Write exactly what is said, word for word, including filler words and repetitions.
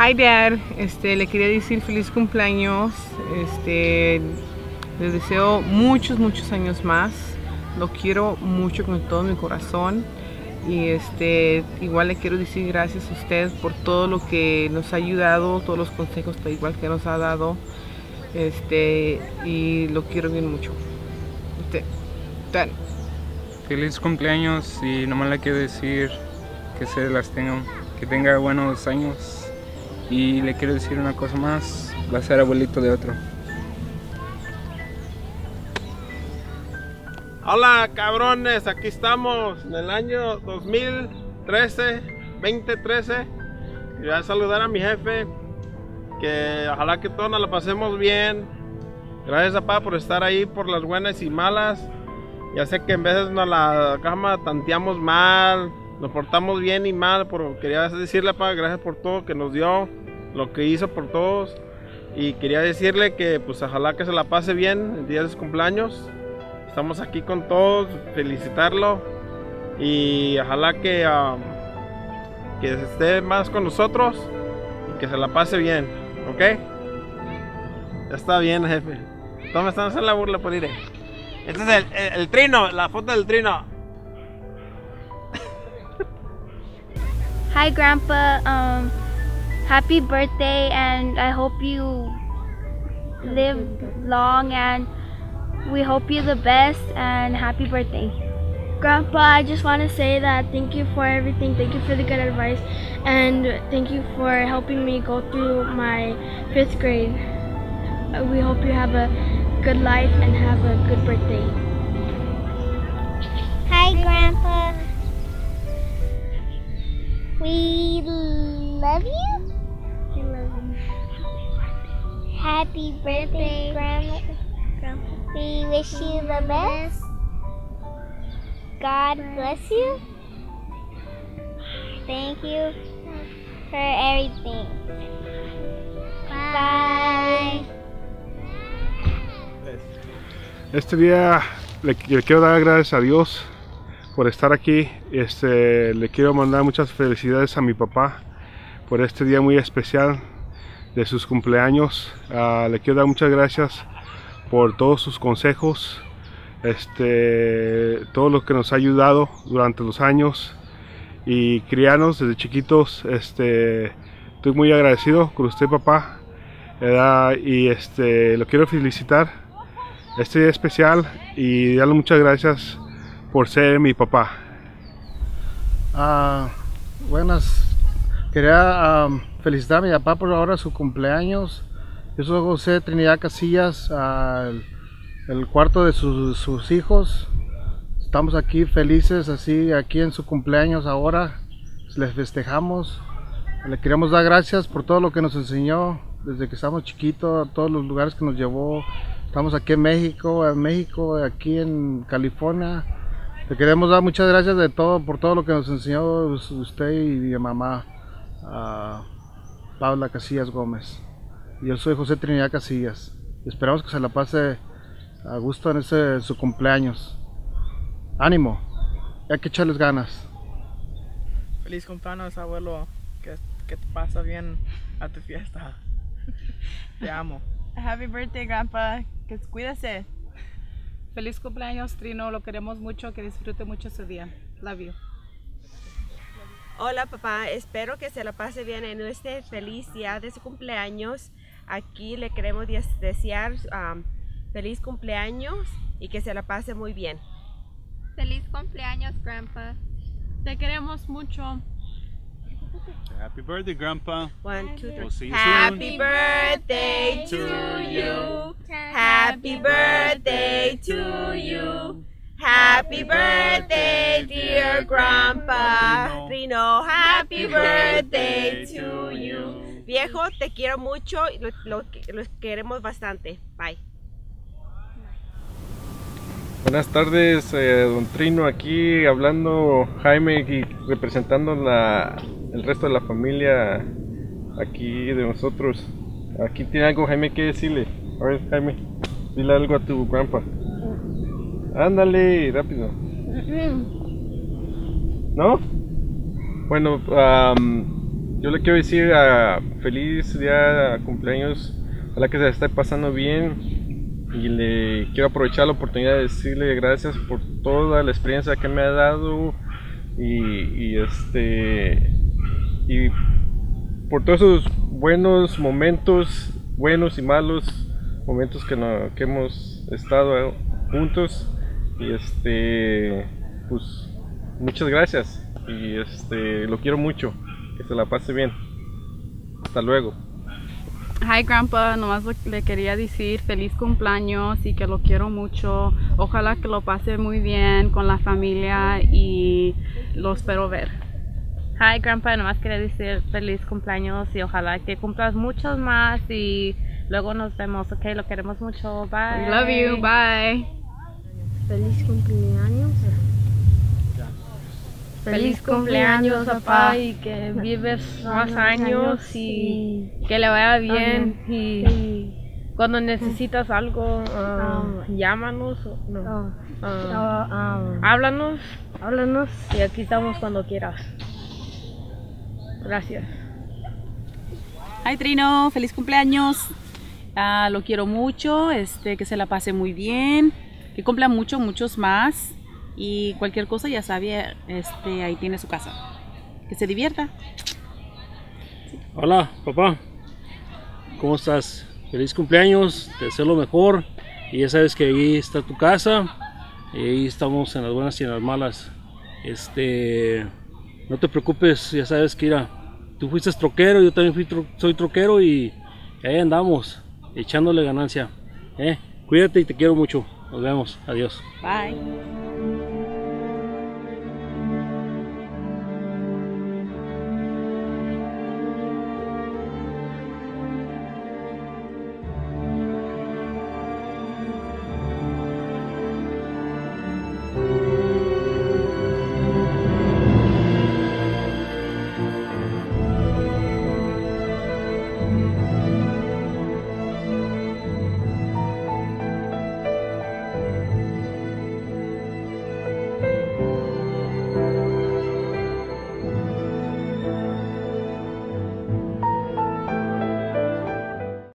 Hi Dad, este, le quería decir feliz cumpleaños, este, les deseo muchos, muchos años más, lo quiero mucho con todo mi corazón y este, igual le quiero decir gracias a usted por todo lo que nos ha ayudado, todos los consejos igual que nos ha dado, este, y lo quiero bien mucho. Usted, Dad. Feliz cumpleaños y nomás le quiero decir que se las tenga, que tenga buenos años. Y le quiero decir una cosa más, va a ser abuelito de otro. Hola cabrones, aquí estamos en el año dos mil trece, veinte trece. Y voy a saludar a mi jefe, que ojalá que todos nos la pasemos bien. Gracias papá por estar ahí por las buenas y malas. Ya sé que en veces nos la cama tanteamos mal, nos portamos bien y mal, pero quería decirle papá, gracias por todo que nos dio, lo que hizo por todos. Y quería decirle que pues ojalá que se la pase bien el día de su cumpleaños. Estamos aquí con todos, felicitarlo y ojalá que, um, que esté más con nosotros y que se la pase bien, ¿ok? Ya está bien, jefe. Todos me están haciendo la burla por ir. Este es el, el, el trino, la foto del trino. Hi Grandpa, um, happy birthday and I hope you live long and we hope you the best and happy birthday. Grandpa, I just want to say that thank you for everything, thank you for the good advice and thank you for helping me go through my fifth grade. We hope you have a good life and have a good birthday. Hi Grandpa, we love you. We love you. Happy birthday, Grandma. We wish you the best. God bless you. Thank you for everything. Bye. Este día le, le quiero dar gracias a Dios por estar aquí. Este, le quiero mandar muchas felicidades a mi papá por este día muy especial de sus cumpleaños. Uh, le quiero dar muchas gracias por todos sus consejos, este, todo lo que nos ha ayudado durante los años y criarnos desde chiquitos. Este, estoy muy agradecido con usted, papá, ¿verdad? Y este, lo quiero felicitar este día especial y darle muchas gracias por ser mi papá. Uh, buenas, quería um, felicitar a mi papá por ahora su cumpleaños. Yo soy José Trinidad Casillas, uh, el, el cuarto de sus, sus hijos. Estamos aquí felices, así aquí en su cumpleaños ahora, les festejamos. Le queremos dar gracias por todo lo que nos enseñó desde que estábamos chiquitos, a todos los lugares que nos llevó. Estamos aquí en México, en México, aquí en California. Le queremos dar muchas gracias de todo, por todo lo que nos enseñó usted y mi mamá, uh, Paula Casillas Gómez. Yo soy José Trinidad Casillas. Esperamos que se la pase a gusto en ese su cumpleaños. Ánimo, hay que echarles ganas. Feliz cumpleaños, abuelo, que, que te pasa bien a tu fiesta. Te amo. Happy birthday, Grandpa. Que cuídese. Feliz cumpleaños, Trino. Lo queremos mucho. Que disfrute mucho su día. Love you. Hola, papá. Espero que se la pase bien en este feliz día de su cumpleaños. Aquí le queremos desear um, feliz cumpleaños y que se la pase muy bien. Feliz cumpleaños, Grandpa. Te queremos mucho. Happy birthday, Grandpa. One, two, three. We'll see you Happy soon. birthday to you. Happy birthday to you. Happy birthday, dear Grandpa. Trino, happy birthday to you. Viejo, te quiero mucho y lo, lo, lo queremos bastante. Bye. Buenas tardes, eh, don Trino, aquí hablando Jaime y representando la, el resto de la familia aquí de nosotros. Aquí tiene algo Jaime que decirle. A ver, Jaime, dile algo a tu grandpa. Ándale, rápido. ¿No? Bueno, um, yo le quiero decir a feliz día de cumpleaños, ojalá que se la esté pasando bien, y le quiero aprovechar la oportunidad de decirle gracias por toda la experiencia que me ha dado y, y este y por todos esos buenos momentos, buenos y malos momentos que, no, que hemos estado juntos, y este pues muchas gracias, y este lo quiero mucho, que se la pase bien. Hasta luego. Hi Grandpa, nomás le quería decir feliz cumpleaños y que lo quiero mucho. Ojalá que lo pase muy bien con la familia y lo espero ver. Hi Grandpa, nomás quería decir feliz cumpleaños y ojalá que cumplas muchos más y luego nos vemos, ok, lo queremos mucho, bye. We love you, bye. Feliz cumpleaños. Feliz cumpleaños, papá, y que vives más años y que le vaya bien. Y cuando necesitas algo, uh, llámanos, no, uh, háblanos, háblanos y aquí estamos cuando quieras. Gracias. Hi Trino, feliz cumpleaños. Uh, lo quiero mucho, este, que se la pase muy bien, que cumpla mucho, muchos más. Y cualquier cosa ya sabe, este, ahí tiene su casa. Que se divierta. Hola, papá. ¿Cómo estás? Feliz cumpleaños, te deseo lo mejor. Y ya sabes que ahí está tu casa. Y ahí estamos en las buenas y en las malas. Este, no te preocupes, ya sabes que mira, tú fuiste troquero, yo también fui tro soy troquero y ahí andamos, echándole ganancia. ¿eh? Cuídate y te quiero mucho. Nos vemos. Adiós. Bye.